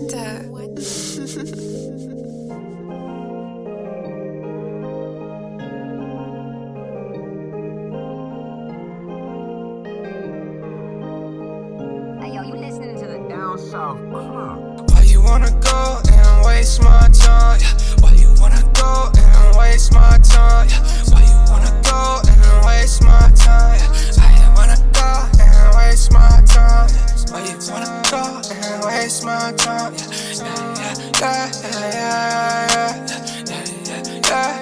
Hey yo, you listening to the Down South? Why you wanna go and waste my time? Why you wanna go and waste my time? Why you wanna go and waste my time? I wanna go and waste my time. Why you wanna go and waste my time? Yeah, yeah, yeah, yeah,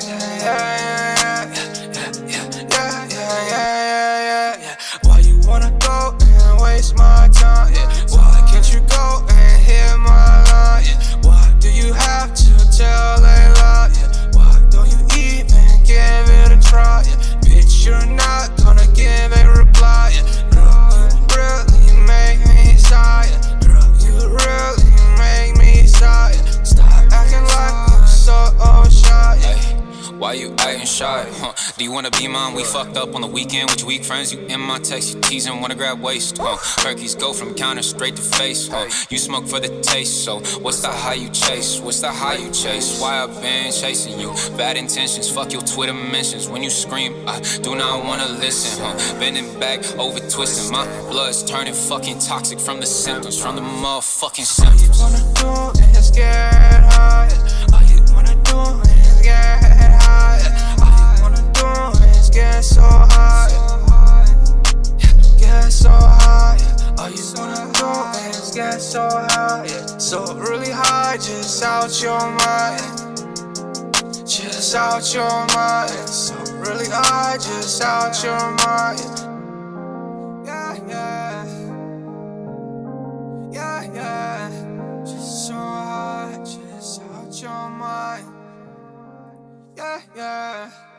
yeah. Why you wanna go and waste my time? Why can't you go and hear my line? Why do you have to tell a lie? Why don't you even give it a try? Bitch, you're not gonna give a reply. Girl, you really make me sigh. Girl, you really make me sigh. Stop acting like you're so shy. Why you acting shy? Do you wanna be mine? We fucked up on the weekend with your weak friends. You in my text, you teasing, wanna grab waist. Perkies go from counter straight to face. You smoke for the taste, so what's the high you chase? What's the high you chase? Why I been chasing you? Bad intentions, fuck your Twitter mentions. When you scream, I do not wanna listen. Bending back, over twisting. My blood's turning fucking toxic from the symptoms, from the motherfucking symptoms. All you wanna do is get high. All you wanna do is get high. All you wanna do is get so high. Get so high. All you wanna do is get so high. So really high, just out your mind. Just out your mind. So really high, just out your mind. Yeah, yeah. Yeah, yeah. Just so high, just out your mind. Yeah, yeah.